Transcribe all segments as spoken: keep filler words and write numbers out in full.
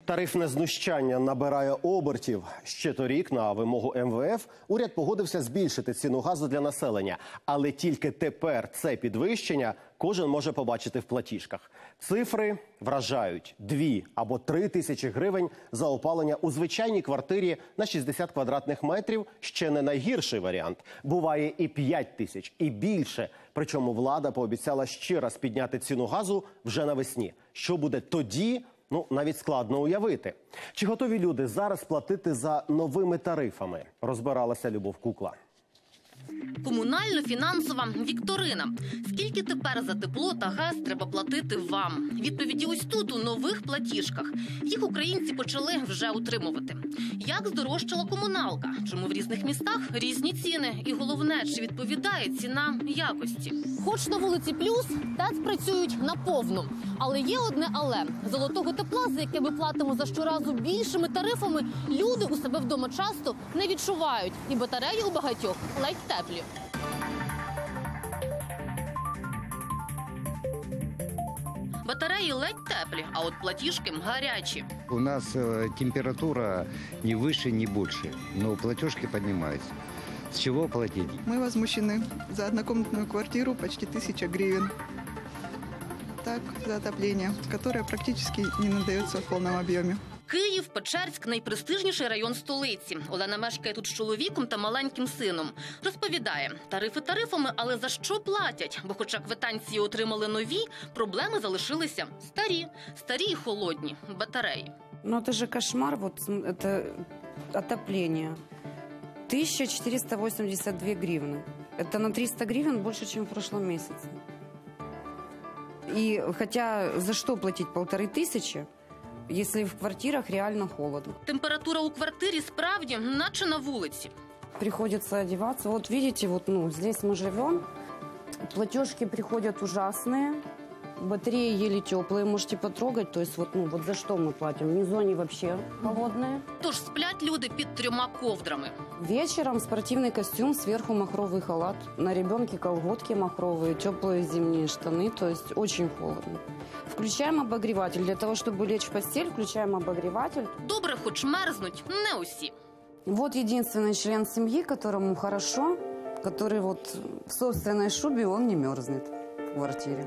Тарифне знущання набирає обертів. Ще торік на вимогу ем ве еф уряд погодився збільшити ціну газу для населення. Але тільки тепер це підвищення кожен може побачити в платіжках. Цифри вражають. Дві або три тисячі гривень за опалення у звичайній квартирі на шістдесят квадратних метрів ще не найгірший варіант. Буває і п'ять тисяч, і більше. Причому влада пообіцяла ще раз підняти ціну газу вже навесні. Що буде тоді? Ну, навіть складно уявити. Чи готові люди зараз платити за новими тарифами? Розбиралася Любов Кукла. Комунально-фінансова вікторина. Скільки тепер за тепло та газ треба платити вам? Відповіді ось тут, у нових платіжках. Їх українці почали вже утримувати. Як здорожчала комуналка? Чому в різних містах різні ціни? І головне, чи відповідає ціна якості? Хоч на вулиці Плюс ТЕЦ працюють наповну. Але є одне але. Золотого тепла, за яке ми платимо за щоразу більшими тарифами, люди у себе вдома часто не відчувають. І батареї у багатьох ледь теплі. Батареї ледь теплі, а от платіжки гарячі. У нас э, температура не выше, не больше, но платежки поднимаются. С чего платить? Мы возмущены. За однокомнатную квартиру почти тысяча гривен. Так, за отопление, которое практически не надается в полном объеме. Київ, Печерськ – найпрестижніший район столиці. Олена мешкає тут з чоловіком та маленьким сином. Розповідає, тарифи тарифами, але за що платять? Бо хоча квитанції отримали нові, проблеми залишилися старі. Старі і холодні батареї. Ну это же кошмар, вот это отопление. тысяча четыреста восемьдесят две гривны. Это на триста гривен больше, чем в прошлом месяце. И хотя за что платить полторы тысячи, если в квартирах реально холодно? Температура у квартирі справді наче на вулиці. Приходится одеваться. Вот видите, вот ну здесь мы живем. Платежки приходят ужасные. Батареи еле теплые, можете потрогать. То есть вот, ну, вот за что мы платим? Внизу они вообще холодные. Тож сплять люди під трьома ковдрами. Вечером спортивный костюм, сверху махровый халат. На ребенке колготки махровые, теплые зимние штаны. То есть очень холодно. Включаем обогреватель. Для того, чтобы лечь в постель, включаем обогреватель. Добре, хоч мерзнуть не усі. Вот единственный член семьи, которому хорошо, который вот в собственной шубе, он не мерзнет в квартире.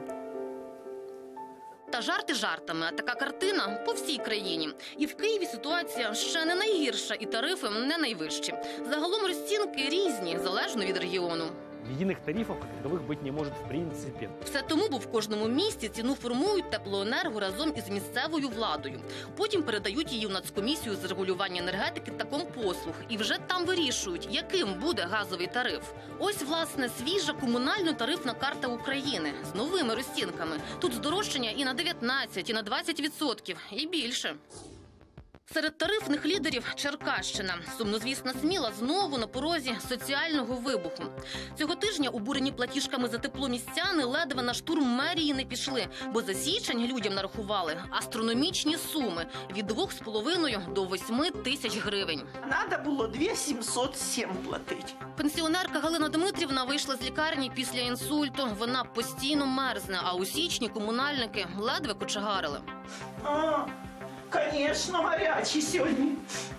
Та жарти жартами, а така картина по всій країні. І в Києві ситуація ще не найгірша, і тарифи не найвищі. Загалом розцінки різні, залежно від регіону. Единых тарифов таковых быть не может в принципе. Все тому, бо в кожному місті ціну формують теплоенерго разом із місцевою владою. Потім передають її в Нацкомісію з регулювання енергетики та компослуг. І вже там вирішують, яким буде газовий тариф. Ось, власне, свіжа комунально-тарифна карта України з новими розцінками. Тут здорожчання і на дев'ятнадцять, і на двадцять відсотків, і більше. Серед тарифних лідерів Черкащина. Сумнозвісна Сміла знову на порозі соціального вибуху. Цього тижня обурені платіжками за тепло містяни ледве на штурм мерії не пішли, бо за січень людям нарахували астрономічні суми – від двох з половиною до восьми тисяч гривень. Надо було дві тисячі сімсот сім платити. Пенсіонерка Галина Дмитрівна вийшла з лікарні після інсульту. Вона постійно мерзне, а у січні комунальники ледве кочегарили. А, звісно, гарячі сьогодні.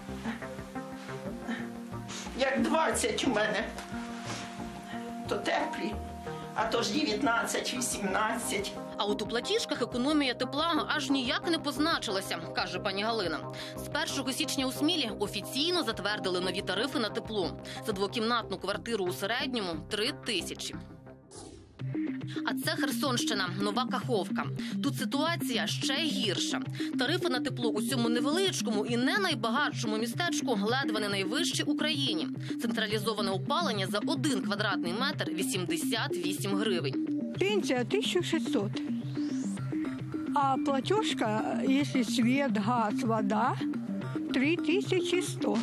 Як двадцять у мене, то теплі, а то ж дев'ятнадцять, вісімнадцять. А от у платіжках економія тепла аж ніяк не позначилася, каже пані Галина. З першого січня у Смілі офіційно затвердили нові тарифи на тепло. За двокімнатну квартиру у середньому – три тисячі. А це Херсонщина, Нова Каховка. Тут ситуація ще гірша. Тарифи на тепло у цьому невеличкому і не найбагатшому містечку ледве не найвищі у країні. Централізоване опалення за один квадратний метр – вісімдесят вісім гривень. Пенсия тысяча шестьсот. А платежка, если свет, газ, вода, три тысячи сто.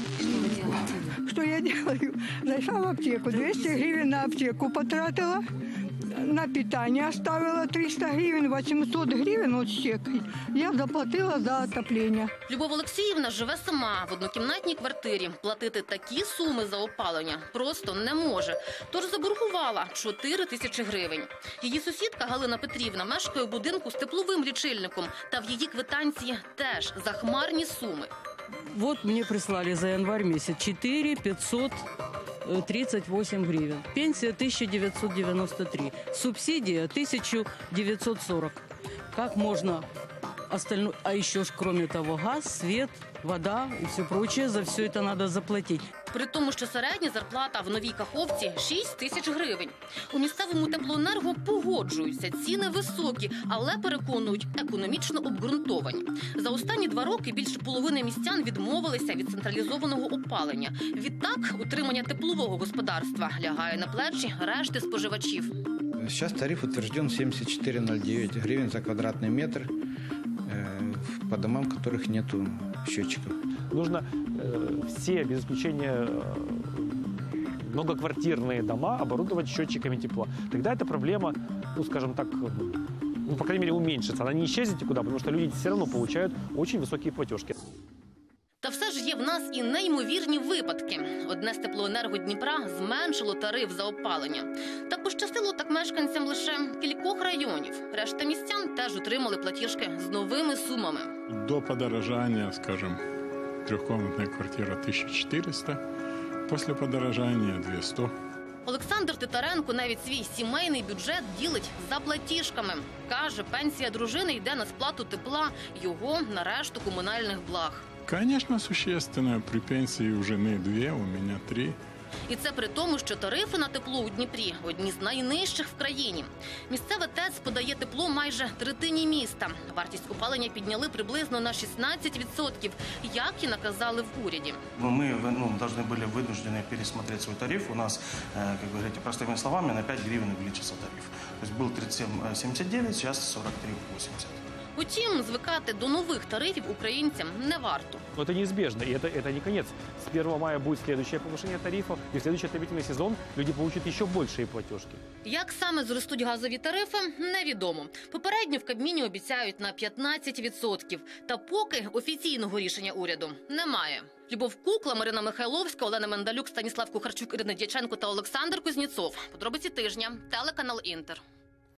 Что я делаю? Зашла в аптеку, двести гривен на аптеку потратила. на питание оставила триста гривен, восемьсот гривен от щеки. Я заплатила за отопление. Любов Олексіївна живе сама в однокімнатній квартирі. Платити такі суми за опалення просто не може. Тож заборгувала чотири тисячі гривень. Її сусідка Галина Петрівна мешкає у будинку з тепловим лічильником. Та в її квитанції теж захмарні суми. Вот мне прислали за январь месяц четыре пятьсот тридцать восемь гривен. Пенсия тысяча девятьсот девяносто три. Субсидия тысяча девятьсот сорок. Как можно остальное? А еще ж, кроме того, газ, свет, вода и все прочее. За все это надо заплатить. При тому, що середня зарплата в Новій Каховці – шість тисяч гривень. У місцевому теплоенерго погоджуються, ціни високі, але, переконують, економічно обґрунтовані. За останні два роки більше половини містян відмовилися від централізованого опалення. Відтак, утримання теплового господарства лягає на плечі решти споживачів. Сейчас тариф утвержден семьдесят четыре ноль девять гривен за квадратный метр э, по домам, в которых нету счетчиков. Нужно э, все, без исключения, э, многоквартирные дома оборудовать счетчиками тепла. Тогда эта проблема, ну, скажем так, ну, по крайней мере, уменьшится. Она не исчезнет никуда, потому что люди все равно получают очень высокие платежки. Та все ж є в нас і неймовірні випадки. Одне з теплоенерго Дніпра зменшило тариф за опалення. Та пощастило так мешканцям лише кількох районів. Решта містян теж отримали платіжки з новими сумами. До подорожания, скажем, трехкомнатная квартира тысяча четыреста, после подорожания двести. Олександр Титаренко навіть свій сімейний бюджет ділить за платіжками. Каже, пенсія дружини йде на сплату тепла, його на решту комунальних благ. Конечно, существенно. При пенсии у жены две, у меня три. І це при тому, що тарифи на тепло у Дніпрі – одні з найнижчих в країні. Місцеве ТЕЦ подає тепло майже третині міста. Вартість опалення підняли приблизно на шістнадцять відсотків, як і наказали в уряді. Мы ну, должны были вынуждены пересмотреть свой тариф. У нас, как вы говорите, простыми словами, на пять гривен увеличился тариф. То есть был тридцать семь семьдесят девять, сейчас сорок три восемьдесят. Утім, звикати до нових тарифів українцям не варто. Но это неизбежно, и это, это не конец. С первого мая будет следующее повышение тарифов, и в следующий отопительный сезон люди получат еще большие платежки. Як саме зростуть газові тарифи, невідомо. Попередньо в Кабміні обіцяють на п'ятнадцять відсотків. Та поки офіційного рішення уряду немає. Любов Кукла, Марина Михайловська, Олена Мендалюк, Станіслав Кухарчук, Ірина Дяченко та Олександр Кузнєцов. Подробиці тижня. Телеканал Інтер.